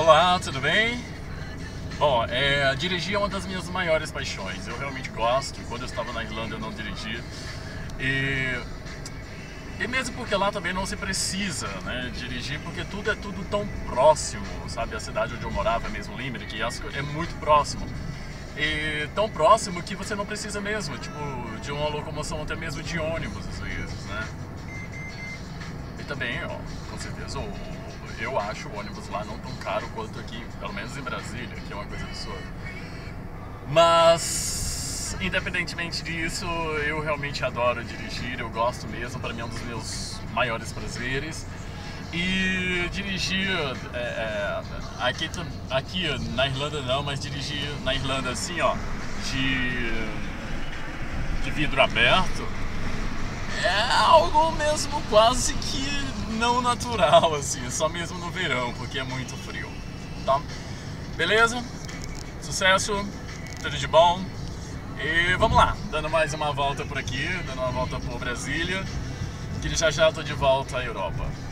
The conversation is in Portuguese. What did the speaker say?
Olá, tudo bem? Bom, dirigir é uma das minhas maiores paixões. Eu realmente gosto. Quando eu estava na Irlanda eu não dirigi. E mesmo porque lá também não se precisa, né, dirigir, porque tudo é tão próximo, sabe? A cidade onde eu morava, mesmo Limerick, é muito próximo. E tão próximo que você não precisa mesmo, tipo, de uma locomoção até mesmo de ônibus às vezes, né? E também, ó, com certeza, eu acho o ônibus lá não tão caro quanto aqui, pelo menos em Brasília, que é uma coisa absurda. Mas, independentemente disso, eu realmente adoro dirigir, eu gosto mesmo, para mim é um dos meus maiores prazeres. E dirigir, aqui na Irlanda não, mas dirigir na Irlanda assim, ó, de vidro aberto, é algo mesmo quase que não natural, assim, só mesmo no verão, porque é muito frio. Tá? Beleza? Sucesso, tudo de bom. E vamos lá, dando mais uma volta por aqui, dando uma volta por Brasília, que já já tô de volta à Europa.